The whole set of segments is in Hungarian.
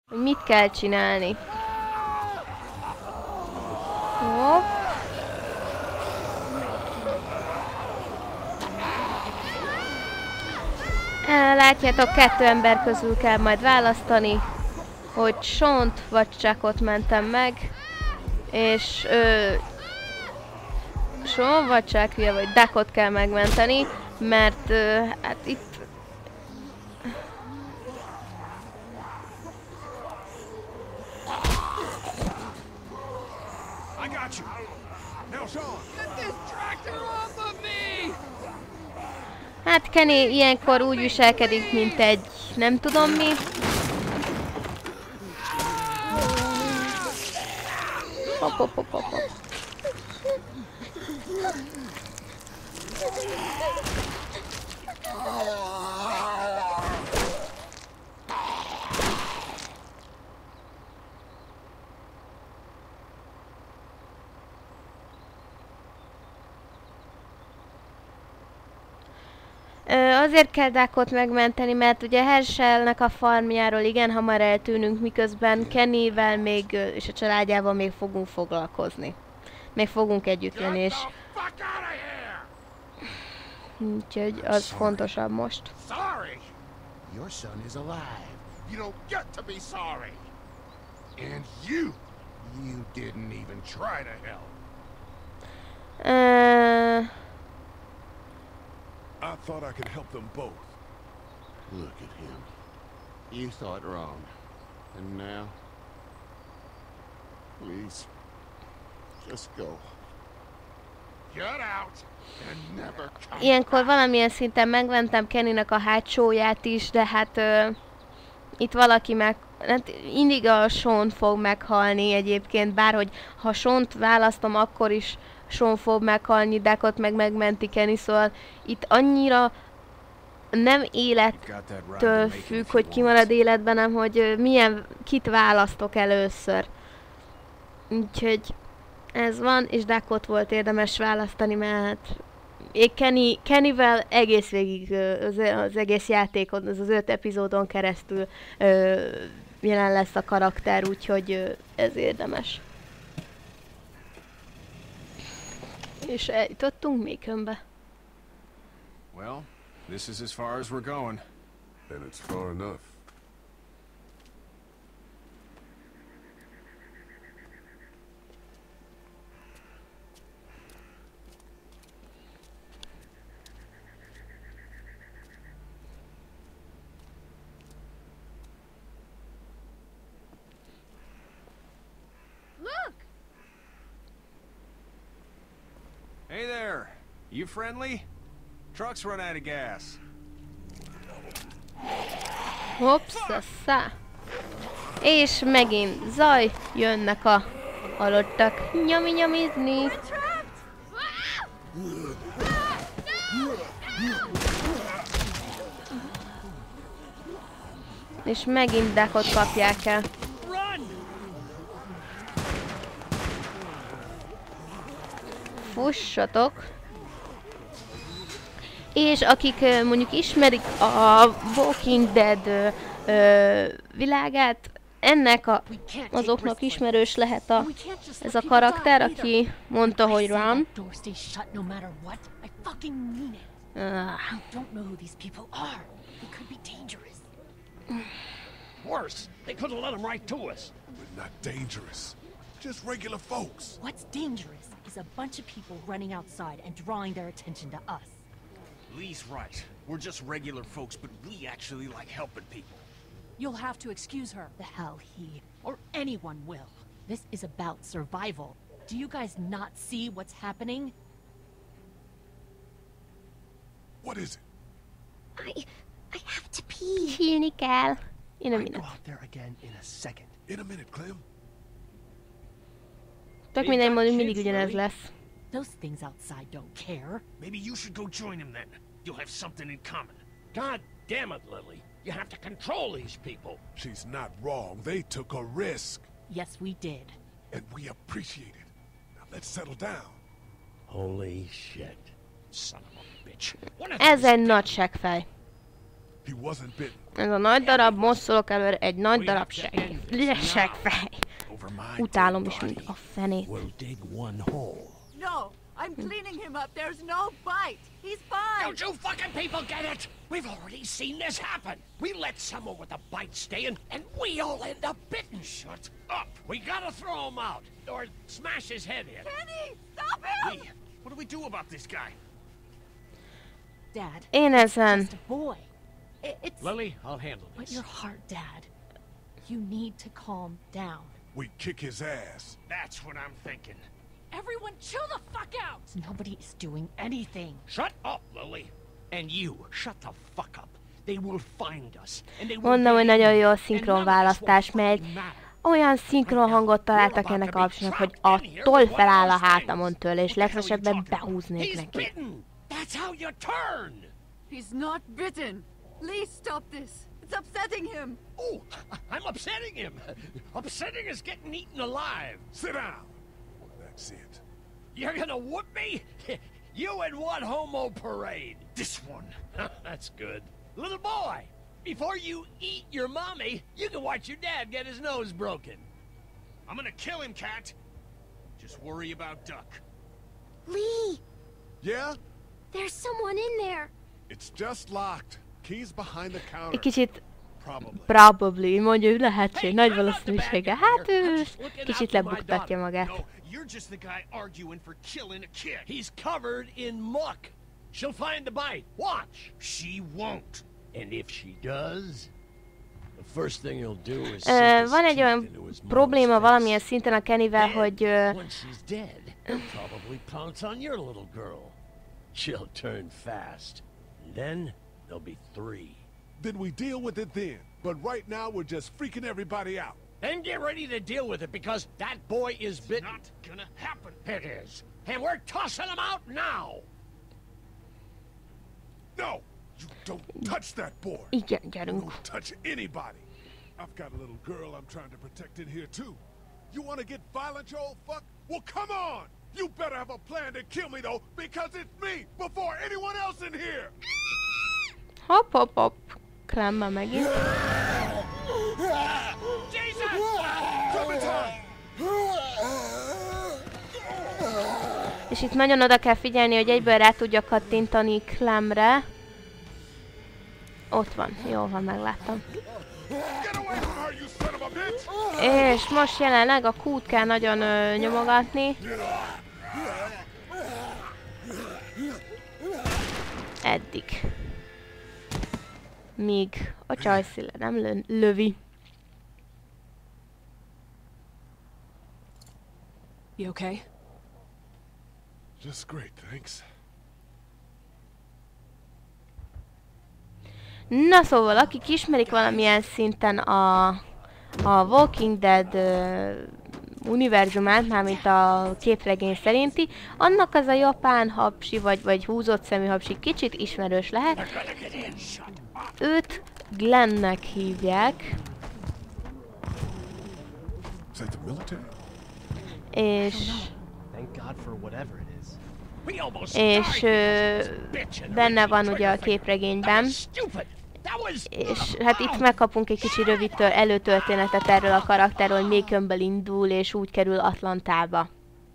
Hogy mit kell csinálni. Hopp. Látjátok, 2 ember közül kell majd választani, hogy Sean-t vagy Chuckot mentem meg, és Sean vagy Chuck, vagy Duckot kell megmenteni, mert hát itt hát Kenny ilyenkor úgy viselkedik, mint egy nem tudom mi. Hop, hop, hop, hop, hop. Azért kell Duckot megmenteni, mert ugye Herschelnek a farmjáról igen hamar eltűnünk, miközben Kennyvel még, és a családjával még fogunk foglalkozni. Még fogunk együtt lenni, és... Úgyhogy az fontosabb most. Your son is alive. You don't get to be sorry. And you didn't even try to help. I thought I could help them both. Look at him. You thought wrong. And now? Please. Just go. Get out and never come. Ilyenkor valamilyen szinten megmentem Kennynek a hátsóját is, de hát itt valaki meg... Hát mindig a Sean fog meghalni egyébként, bárhogy ha Sean-t választom, akkor is Sean fog meghalni, Duckot meg megmenti Kenny, szóval itt annyira nem élettől függ, hogy ki marad életben, hanem hogy kit választok először. Úgyhogy ez van, és Duckot volt érdemes választani, mert Kennyvel egész végig az egész játékon, az 5 epizódon keresztül jelen lesz a karakter, úgyhogy ez érdemes. És eljutottunk Macon-be. Well, this is as far as we're going. And it's far enough. Hey there! You friendly? Truck's run out of gas. Hoppszasszá! És megint zaj, jönnek a halottak nyami-nyamizni. És megint Duckot kapják el. Fussatok! És akik mondjuk ismerik a Walking Dead világát, ennek azoknak ismerős lehet ez a karakter, aki mondta, hogy Ram. Worse, they could have let them right to us. But not dangerous. Just regular folks. What's dangerous is a bunch of people running outside and drawing their attention to us. Lee's right. We're just regular folks, but we actually like helping people. You'll have to excuse her. The hell he or anyone will. This is about survival. Do you guys not see what's happening? What is it? I have to pee. Sírni kell. In a I'll minute. go out there again in a second. In a minute, Clem. Tök mindegy, mondjuk mindig ugyanez lesz. Those things outside don't care. Maybe you should go join them then. You'll have something in common. God damn it, Lily. You have to control these people. She's not wrong. They took a risk. Yes, we did. And we appreciate it. Now let's settle down. Holy shit. Son of a bitch. Ez egy nagy seggfej. He wasn't bitten. Ez a nagy darab, mosszolok előre egy nagy darab seggfej. Utálom is, mint a fenét. We'll dig one hole. No, I'm cleaning him up. There's no bite. He's fine. Don't you fucking people get it? We've already seen this happen. We let someone with a bite stay in, and we all end up bitten. Shut up. We gotta throw him out, or smash his head in. Kenny, stop him! Lee, what do we do about this guy? Dad, Én ezen. just a boy. It's... Lily, I'll handle But this. your heart, Dad. You need to calm down. We kick his ass. That's what I'm thinking. Everyone chill the fuck out! Nobody is doing anything. Shut up, Lily. And you, shut the fuck up. They will find us, and they will Mondom, hogy believe nagyon jó a and szinkron none of this választás, will mert fucking matter. olyan szinkron hangot találtak ennek a kapcsolatnak, hogy attól feláll a hátamon tőle, és legfelsebben behúznék He's neki. bitten. That's how you turn. He's not bitten. Lee, stop this. It's upsetting him. Oh, I'm upsetting him. Upsetting is getting eaten alive. Sit down. That's it. You're gonna whoop me? You and what homo parade? This one. That's good. Little boy, before you eat your mommy, you can watch your dad get his nose broken. I'm gonna kill him, Cat. Just worry about Duck. Lee, Yeah? there's someone in there. It's just locked. Key's behind the Egy counter. kicsit Probably. probably, mondja, hogy lehetség, Hey, nagy I'm not the valószínűsége. bad guy Hát here. ő I'm just looking kicsit out for my lebuktatja daughter. magát. No, you're just the guy arguing for killing a kid. He's covered in muck. She'll find the bite. Watch. She won't. And if she does, the first thing he'll do is Van egy olyan probléma valamilyen szinten a Kennyvel, hogy Once she's dead, he'll probably pounce on your little girl. She'll turn fast. And then there'll be 3. Then we deal with it then. But right now we're just freaking everybody out. Then get ready to deal with it because that boy is bitten. Not gonna happen. It is. And we're tossing him out now. No! You don't touch that boy! igen, You gyerünk. don't touch anybody! I've got a little girl I'm trying to protect in here too. You wanna get violent, you old fuck? Well, come on! You better have a plan to kill me though, because it's me before anyone else in here! Hopp, hopp, hopp. Klembe megint. És itt nagyon oda kell figyelni, hogy egyből rá tudja kattintani Clemre. Ott van, jól van, megláttam. Get away from her, you son of a bitch! És most jelenleg a Q-t kell nagyon nyomogatni. Eddig. Míg a Csajci nem lövi. You okay? Just great, thanks. Na szóval, akik ismerik valamilyen szinten a Walking Dead univerzumát, mármint a képregény szerinti, annak az a japán hapsi, vagy húzott szemű hapsi kicsit ismerős lehet. Őt Glennnek hívják. Is that the military? És... Thank God for whatever it is. És benne van ugye a képregényben. És hát itt megkapunk egy kicsi rövid előtörténetet erről a karakterről, hogy Maconből indul és úgy kerül Atlantába.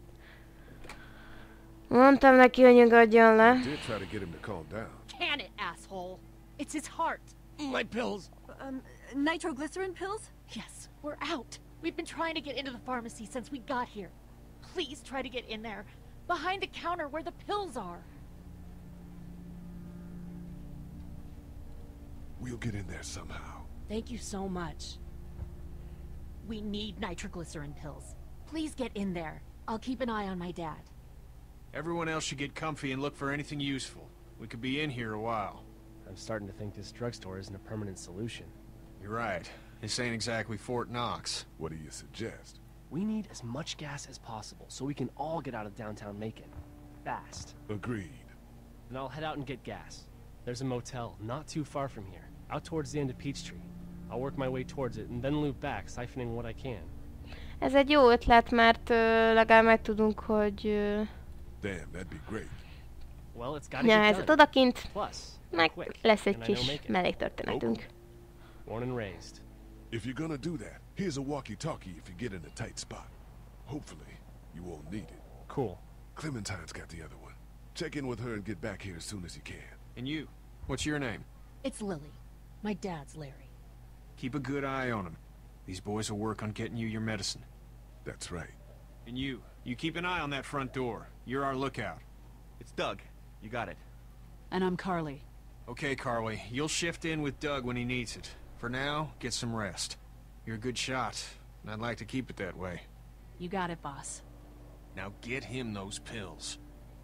Mondtam neki, hogy nyugodjon le. Did try to get him to calm down. Can it, asshole? It's his heart. My pills. Nitroglycerin pills? Yes, we're out. We've been trying to get into the pharmacy since we got here. Please try to get in there. Behind the counter where the pills are. We'll get in there somehow. Thank you so much. We need nitroglycerin pills. Please get in there. I'll keep an eye on my dad. Everyone else should get comfy and look for anything useful. We could be in here a while. I'm starting to think this drugstore isn't a permanent solution. You're right. This ain't exactly Fort Knox. What do you suggest? We need as much gas as possible so we can all get out of downtown Macon. Fast. Agreed. And I'll head out and get gas. There's a motel not too far from here, out towards the end of Peachtree. I'll work my way towards it and then loop back, siphoning what I can. Ez egy jó ötlet, mert legalább meg tudunk, hogy... Damn, that'd be great. Well, it's gotta Mi a get helyzet done. odakint? Plus, meg quick, lesz egy and I know kis make it. melléktörténetünk. Born and raised. If you're gonna do that, here's a walkie-talkie if you get in a tight spot. Hopefully, you won't need it. Cool. Clementine's got the other one. Check in with her and get back here as soon as you can. And you, what's your name? It's Lily. My dad's Larry. Keep a good eye on him. These boys will work on getting you your medicine. That's right. And you keep an eye on that front door. You're our lookout. It's Doug. You got it. And I'm Carly. Okay, Carly, you'll shift in with Doug when he needs it. For now, get some rest. You're a good shot, and I'd like to keep it that way. You got it, boss. Now get him those pills.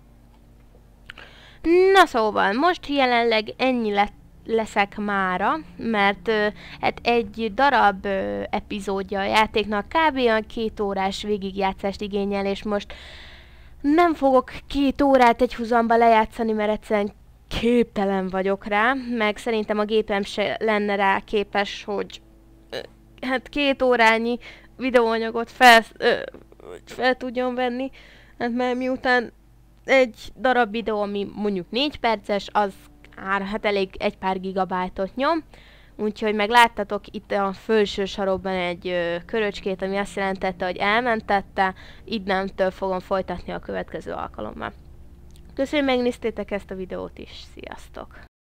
Na szóval, most jelenleg ennyi leszek mára, mert hát egy darab epizódja a játéknak kb. 2 órás végigjátszást igényel, és most nem fogok 2 órát egyhuzamba lejátszani, mert egyszerűen képtelen vagyok rá, meg szerintem a gépem se lenne rá képes, hogy hát 2 órányi videóanyagot fel tudjon venni, hát mert miután egy darab videó, ami mondjuk 4 perces, az hát elég egy pár gigabájtot nyom, úgyhogy meg láttatok itt a felső sarokban egy köröcskét, ami azt jelentette, hogy elmentette, innentől fogom folytatni a következő alkalommal. Köszönöm, hogy megnéztétek ezt a videót is, sziasztok!